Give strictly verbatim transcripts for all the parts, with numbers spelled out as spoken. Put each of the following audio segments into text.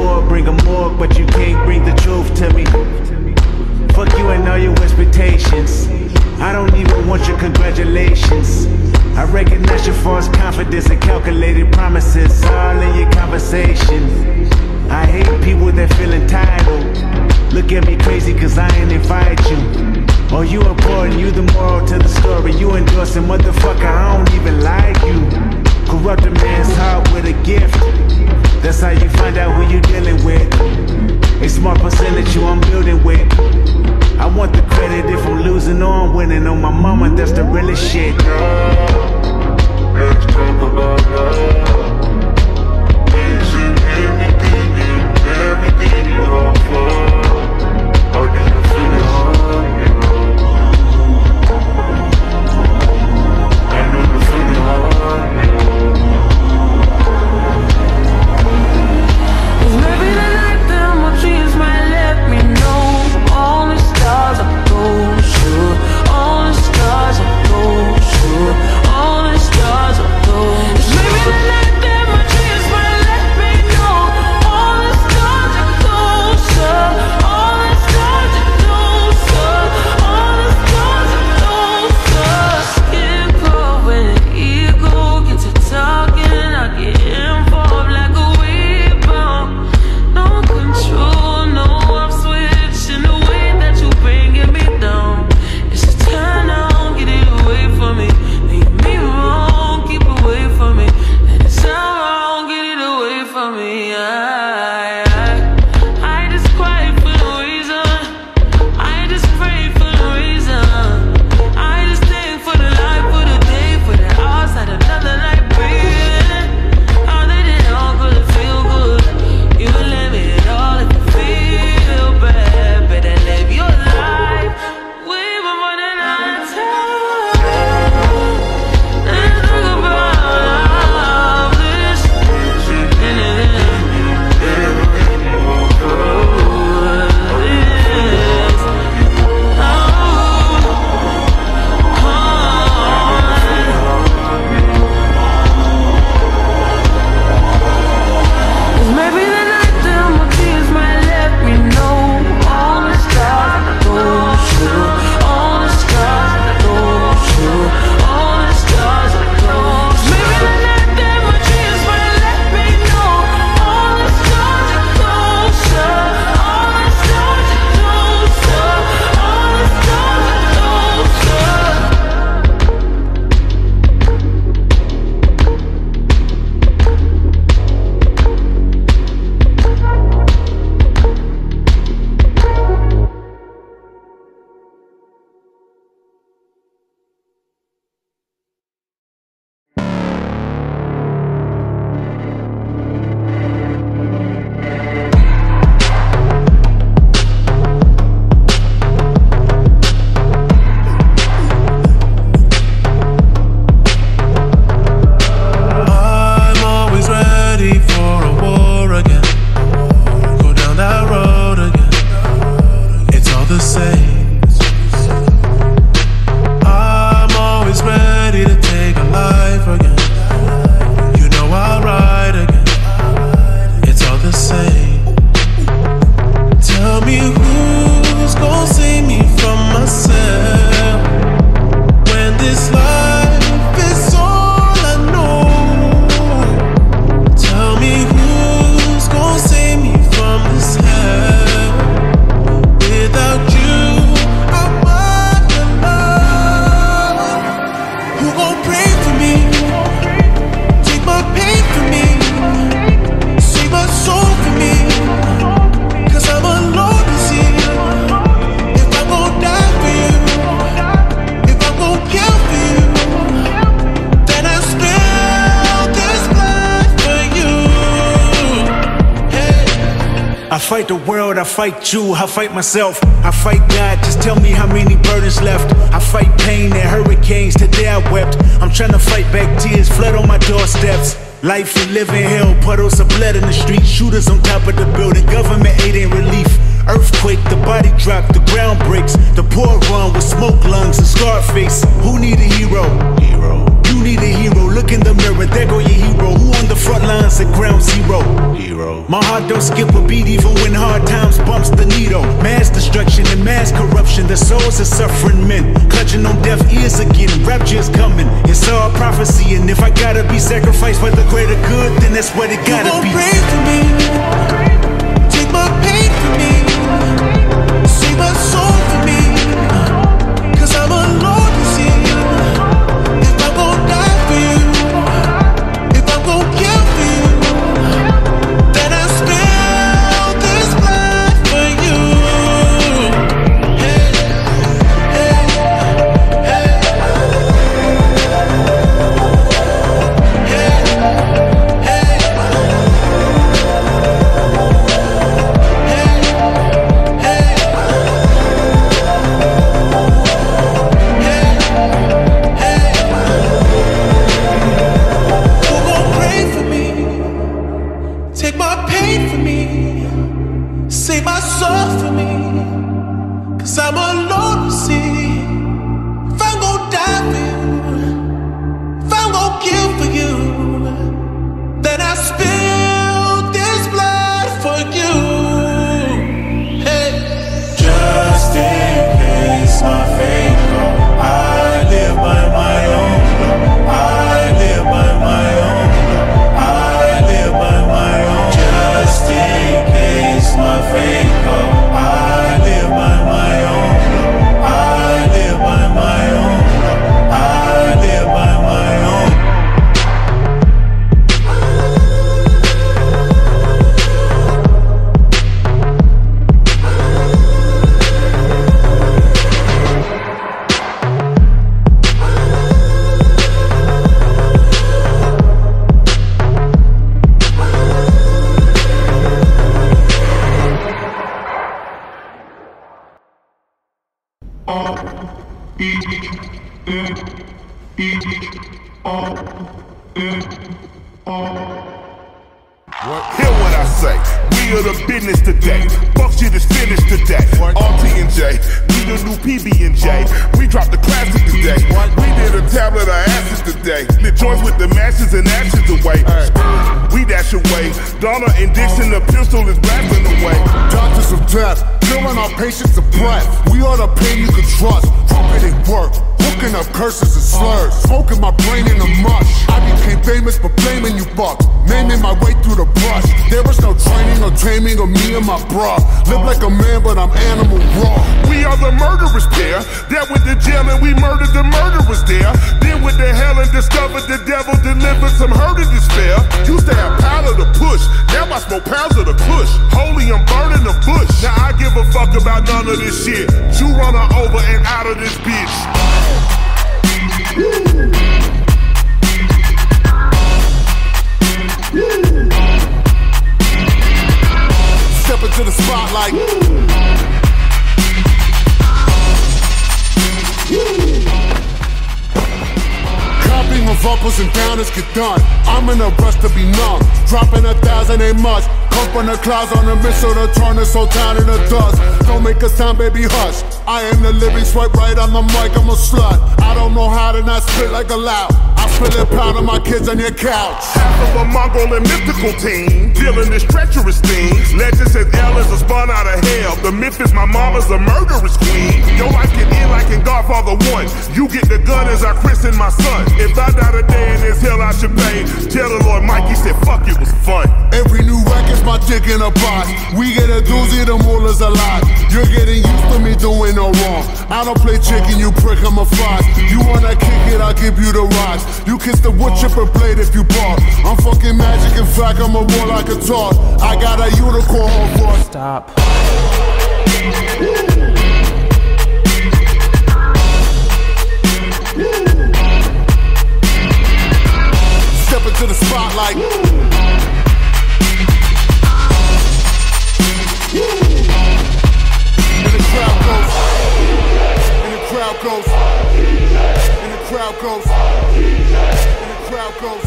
more, bring a morgue, but you can't bring the truth to me. Fuck you and all your expectations. I don't even want your congratulations. I recognize your false confidence and calculated promises all in your conversation. I hate people that feel entitled. Look at me crazy cause I ain't invite you. Oh, you important, you the moral to the story. You endorsing, motherfucker, I don't even like you. Corrupt a man's heart with a gift. That's how you find out who you dealing with. A smart percentage you I'm building with. I want the credit if I'm losing or I'm winning. On my mama, that's the realest shit. Let's talk about love. Is it everything and everything you offer? Or do you feel it on you? I know you feel it on you. Maybe the night that my dreams might let me know. All the stars are gold, sure. All the stars are gold, sure. All the stars are gold, sure. Maybe the night that my dreams might let me know. All the stars are gold, sure. All the stars are gold, sure. All the stars are gold, sure. Skin cold when the ego gets to talking. I get involved like a weed bomb. No control, no I'm switching the way that you bringing me down. It's a turn on, get it away from me. Leave me wrong, keep away from me. And it's not wrong, get it away from me. I, I, I just cry for no reason. I just pray for no reason. I just thank for the life, for the day, for the outside, another night breathing. How they did all good to feel good. You let me it all if you feel bad. Better live your life way before the night time. Let's talk about all this. Maybe the night that my tears might let me know. All the stars are gold, sure. All the stars are gold, sure. All the stars are gold, sure. Maybe the night that my tears might let me know. All the stars are gold, sure. All the stars are gold, sure. All the stars are gold, sure. I'm always ready for a war again. Go down that road again. It's all the same. I'm always ready to take a life again. You know I'll ride again. It's all the same. Tell me who's gonna save me from myself when this life is all I know. Tell me who's gonna save me from this hell. Without you, I'm alone. Who gon' pray for me? Take my pain for me. Save my soul for me. Cause I'm alone to see. If I gon' die for you, if I gon' kill for you, then I spill this blood for you. Hey. I fight the world, I fight you, I fight myself, I fight God, just tell me how many burdens left. I fight pain and hurricanes, today I wept. I'm trying to fight back tears, flood on my doorsteps. Life we live in hell, puddles of blood in the street. Shooters on top of the building, government aid ain't relief. Earthquake, the body drop, the ground breaks. The poor run with smoke lungs and scarred face. Who need a hero? Hero. You need a hero. Look in the mirror, there go your hero. Who on the front lines at ground zero? Hero. My heart don't skip a beat even when hard times bumps the needle. Mass destruction and mass corruption. The souls of suffering men clutching on deaf ears again. Rapture is coming. It's all prophecy, and if I gotta be sacrificed for the greater good, then that's what it gotta you be. You pray for me. Take my pain for me. Save my soul for me. Cause I'm alone to see. If I'm gon' die for you, if I'm gon' kill for you, then I spill this blood for you. Hey, hey, hey. Hey, hey. Take my pain for me, save my soul for me, cause I'm alone to see. If I'm gon' die for you, if I'm gon' kill for you, then I spill this blood for you. Hey. Just in case my fate go, I live by my own law. I live by my own law. I live by my own. Just in case my fate go, I live by my own law. I live by my own law. I live by my own. Hear what I say, we are the business today. Fuck shit is finished today. R T and J, we the new P B and J. We dropped the classic today. We did a tablet of acids today. Lit joints with the masses and ashes away. We dash away. Dollar and Dixon, the pistol is blasting away. Doctors of death, killing our patients of breath. We are the pain you can trust. Trumpet work, hooking up curses and slurs. Smoking my brain in the mush. I became famous for blaming you fucks. Naming my way through the brush. There was no training or taming of me and my bra. Live like a man, but I'm animal raw. We are the murderous pair. That went to jail and we murdered the murderers there. Then went to hell and discovered the devil delivered some hurt and despair. Used to have powder to push. Now I smoke pounds of the kush. Holy, I'm burning the bush. Now I give a fuck about none of this shit. You run her over and out of this bitch. Woo. Step into the spotlight. Copying of uppers and downers get done. I'm in a rush to be numb. Dropping a thousand ain't much. Come from the clouds on a missile to turn this whole town into dust. Don't make a sound, baby, hush. I am the living swipe right on the mic, I'm a slut. I don't know how to not spit like a loud. I spill it pound on my kids on your couch. Half of a Mongol and mystical team, dealing this treacherous things. Legend says L is a spawn out of hell. The myth is my mama's a murderous queen. Your life can end like in Godfather one. You get the gun as I christen my son. If I die today in this hell I should pay. Tell the Lord Mikey said fuck it was fun. Every new record's my dick in a box. We get a doozy, the moolah's a lot. You're getting used to me doing no wrong. I don't play chicken, you prick, I'm a fox. You wanna kick it, I'll give you the rocks. You kiss the wood chipper blade if you bark. I'm fucking magic, in fact I'm a war like a talk. I got a unicorn for Stop. Step into the spotlight. And the crowd goes. And the crowd goes. And the crowd goes. And the crowd goes.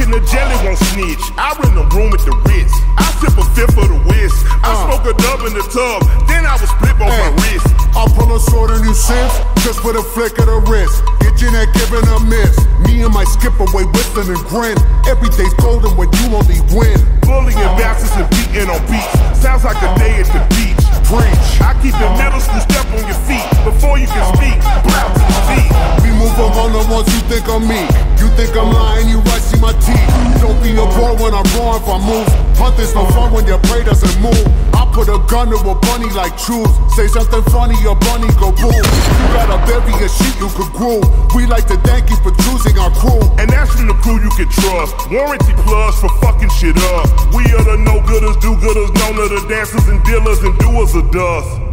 in the jelly, won't snitch. I rent a room at the Ritz. I sip a fifth of the whisk. I Uh. smoke a dub in the tub, then I was split on Hey. my wrist. I'll pull a sword on you since, just with a flick of the wrist. Get you that giving a miss. Me and my skip away, whistling and grin. Every day's golden when you only win. Bullying bastards and beating on beats. Sounds like a day at the beach. Preach. I keep the middle school step on your feet before you can speak. Blow to the feet. We move among the ones you think of me. You think I'm lying, you right, see my teeth. Don't be a bro when I'm raw if I move. Hunting's no fun when your prey doesn't move. I put a gun to a bunny like truth. Say something funny, your bunny go boom. You gotta bury a sheep you could groove. We like to thank you for choosing our crew. And that's from the crew you can trust. Warranty plus for fucking shit up. We are the no-gooders, do-gooders, known of the dancers and dealers and doers of dust.